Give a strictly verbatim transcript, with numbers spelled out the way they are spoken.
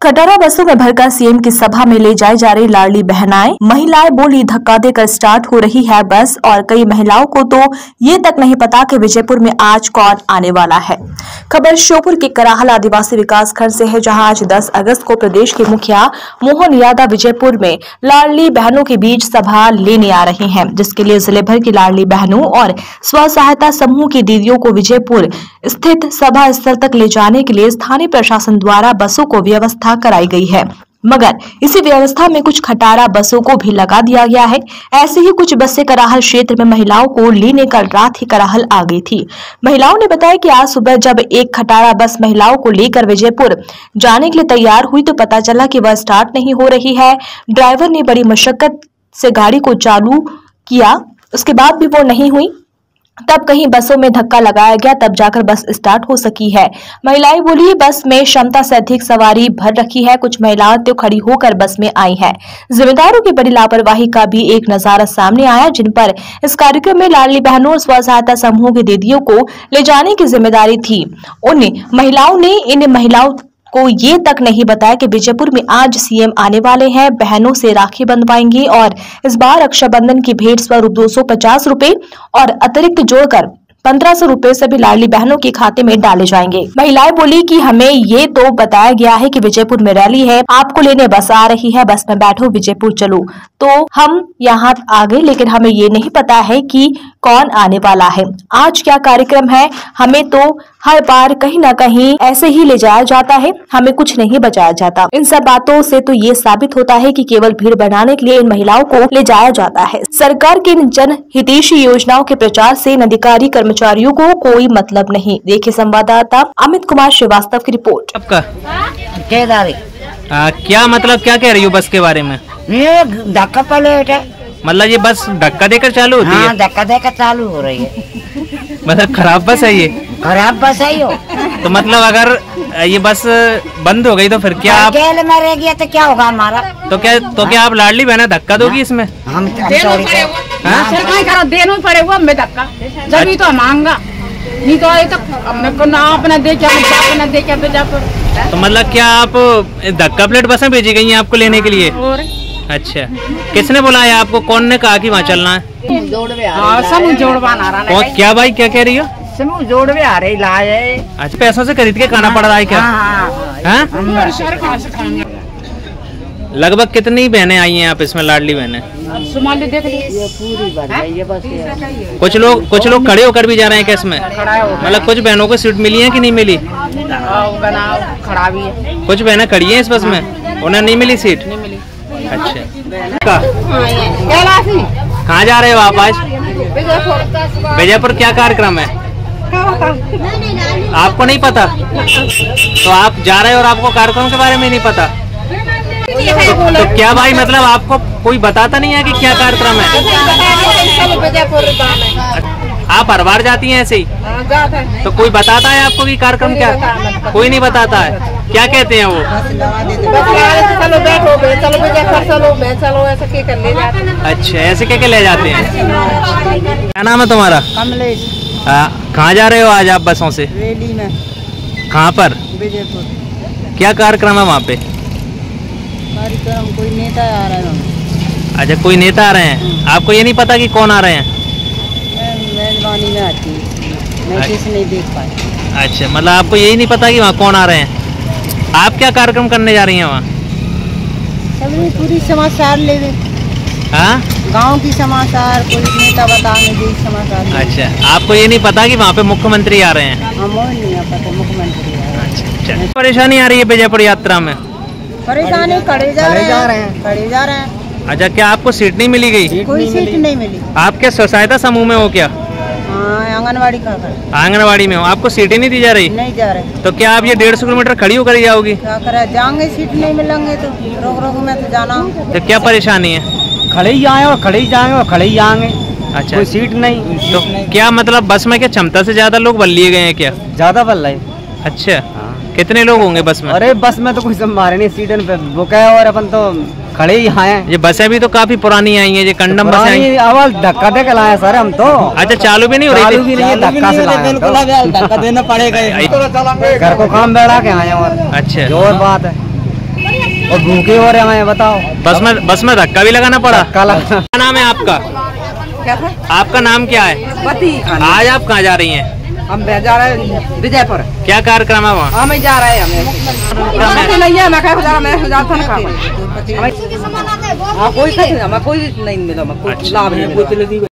खटारा बसों में भरकर सीएम की सभा में ले जाई जा रही लाडली बहनाएं, महिलाएं बोली धक्का देकर स्टार्ट हो रही है बस और कई महिलाओं को तो ये तक नहीं पता कि विजयपुर में आज कौन आने वाला है। खबर श्योपुर के कराहल आदिवासी विकास खंड से है, जहां आज दस अगस्त को प्रदेश के मुखिया मोहन यादव विजयपुर में लाडली बहनों के बीच सभा लेने आ रही हैं, जिसके लिए जिले भर की लाडली बहनों और स्व सहायता समूह की दीदियों को विजयपुर स्थित सभा स्थल तक ले जाने के लिए स्थानीय प्रशासन द्वारा बसों को व्यवस्था कराई गई है, मगर इसी व्यवस्था में कुछ खटारा बसों को भी लगा दिया गया है। ऐसे ही कुछ बसें कराहल क्षेत्र में महिलाओं को लेने कल रात ही कराहल आ गई थी। महिलाओं ने बताया कि आज सुबह जब एक खटारा बस महिलाओं को लेकर विजयपुर जाने के लिए तैयार हुई तो पता चला कि वह स्टार्ट नहीं हो रही है। ड्राइवर ने बड़ी मशक्कत से गाड़ी को चालू किया, उसके बाद भी वो नहीं हुई। तब कहीं बसों में धक्का लगाया गया, तब जाकर बस स्टार्ट हो सकी है। महिलाएं बोली बस में क्षमता से अधिक सवारी भर रखी है, कुछ महिलाएं तो खड़ी होकर बस में आई हैं। जिम्मेदारों की बड़ी लापरवाही का भी एक नजारा सामने आया, जिन पर इस कार्यक्रम में लाडली बहनों और स्व सहायता समूह की दीदियों को ले जाने की जिम्मेदारी थी। उन महिलाओं ने इन महिलाओं को ये तक नहीं बताया कि विजयपुर में आज सीएम आने वाले हैं। बहनों से राखी बंधवाएंगे और इस बार रक्षाबंधन की भेंट स्वरूप दो सौ पचास रूपए और अतिरिक्त जोड़कर पंद्रह सौ रूपए सभी लाडली बहनों के खाते में डाले जाएंगे। महिलाएं बोली कि हमें ये तो बताया गया है कि विजयपुर में रैली है, आपको लेने बस आ रही है, बस में बैठो विजयपुर चलो, तो हम यहाँ आ गए, लेकिन हमें ये नहीं पता है कि कौन आने वाला है, आज क्या कार्यक्रम है। हमें तो हर बार कहीं ना कहीं ऐसे ही ले जाया जाता है, हमें कुछ नहीं बचाया जाता। इन सब बातों से तो ये साबित होता है कि केवल भीड़ बनाने के लिए इन महिलाओं को ले जाया जाता है। सरकार की इन जन हितैषी योजनाओं के प्रचार से अधिकारी कर्मचारियों को कोई मतलब नहीं। देखिए संवाददाता अमित कुमार श्रीवास्तव की रिपोर्ट। आपका आ, क्या मतलब क्या कह रही हो बस के बारे में? ये धक्का पलेट है, मतलब ये बस धक्का देकर चालू होती हाँ, है? धक्का देकर चालू हो रही है। मतलब खराब बस है ये? खराब बस है यो। तो मतलब अगर ये बस बंद हो गई तो फिर क्या आप जेल में रह गया तो क्या होगा हमारा? तो क्या तो क्या आप लाडली बहना धक्का दोगी इसमें? हम सॉरी देना पड़ेगा हमें धक्का, जब तो मांगा नहीं तो ये तो अपने ना अपना दे क्या अपना दे क्या भेजा। तो मतलब क्या आप धक्का प्लेट बसें भेजी गई हैं आपको लेने के लिए? और अच्छा, किसने बुलाया आपको? कौन ने कहा कि वहाँ चलना है? समूह जोड़वा ना रहा कौन क्या भाई क्या कह रही हो? समूह जोड़वे आ रही लाए। अच्छा, पैसों से खरीद के खाना पड़ रहा है क्या? हाँ? लगभग कितनी बहनें आई हैं आप इसमें लाडली बहनें? देख ये पूरी बन ये बस ये। कुछ लोग कुछ लोग खड़े होकर भी जा रहे हैं क्या इसमें? मतलब कुछ बहनों को सीट मिली है कि नहीं मिली? खड़ा भी है, कुछ बहनें खड़ी हैं इस बस में, उन्हें नहीं मिली सीट? नहीं मिली। अच्छा, कहाँ जा रहे हो आप आज? विजयपुर। क्या कार्यक्रम है आपको नहीं पता? तो आप जा रहे हो और आपको कार्यक्रम के बारे में नहीं पता? तो, तो क्या भाई मतलब आपको कोई बताता नहीं है कि क्या कार्यक्रम है? आप हर बार जाती हैं ऐसे ही? तो कोई बताता है आपको कि कार्यक्रम क्या? कोई नहीं बताता है। क्या कहते हैं वो? चलो बैठो चलो चलो चलो ऐसा क्या कर ले जाते हैं। अच्छा, ऐसे क्या क्या ले जाते हैं? क्या नाम है तुम्हारा? कमलेश। कहाँ जा रहे हो आज आप बसों से? रैली में। कहाँ पर? विजयपुर। क्या कार्यक्रम है वहाँ पे? कार्यक्रम कोई नेता आ रहा है। अच्छा, कोई नेता आ रहे हैं, आपको ये नहीं पता कि कौन आ रहे हैं? मेजबानी में आती है, मैं किसी नहीं देख पाई। अच्छा, मतलब आपको यही नहीं पता कि वहाँ कौन आ रहे हैं। आप क्या कार्यक्रम करने जा रही हैं वहाँ? सब पूरी समाचार ले दे। हाँ, गांव की समाचार, कोई नेता बताने दे समाचार। अच्छा, आपको ये नहीं पता कि वहाँ पे मुख्यमंत्री आ रहे हैं? हम नहीं पता मुख्यमंत्री आ रहे हैं। अच्छा, परेशानी आ रही है विजयपुर यात्रा में? परेशानी खड़े जा रहे हैं, खड़े जा रहे हैं। अच्छा, क्या आपको सीट नहीं मिली गई? कोई सीट नहीं मिली। आप क्या स्व सहायता समूह में हो क्या? आंगनवाड़ी का आंगनवाड़ी में हो, आपको सीटें नहीं दी जा रही? नहीं जा रही। तो क्या आप ये डेढ़ सौ किलोमीटर खड़ी होकर जाओगी? क्या करे, जाएंगे सीट नहीं मिलेंगे तो रोक रोक में तो जाना। तो क्या परेशानी है? खड़े ही आए और खड़े ही जाएंगे और खड़े ही आएंगे। अच्छा, कोई सीट नहीं। तो क्या मतलब बस में क्या क्षमता से ज्यादा लोग बल लिए गए हैं क्या? ज्यादा बल रहे। अच्छा, कितने लोग होंगे बस में? अरे बस में तो कुछ संभाले नहीं, सीटन पे बुक है और अपन तो खड़े ही आए। ये बसें भी तो काफी पुरानी आई हैं, ये कंडम बसें आई हैं। आवाज धक्का दे के लाए सर हम तो। अच्छा, चालू भी नहीं हो रही? चालू भी नहीं है, धक्का से लाए तो। धक्का देना पड़ेगा। घर को काम बैठा के आए और अच्छा, जो और बात है। और भूखे हो रहे हमें, बताओ। बस में बस में धक्का भी लगाना पड़ा। धक्का लगा। क्या नाम है आपका? क्या था? आपका नाम क्या है? पति। आज आप कहाँ जा रही हैं? हम जा रहे हैं विजयपुर। क्या कार्यक्रम है वहाँ? हम जा रहे हैं हमें नहीं है, मैं कह जा रहा मैं हजार था ना कोई नहीं मिला, कोई लाभ नहीं।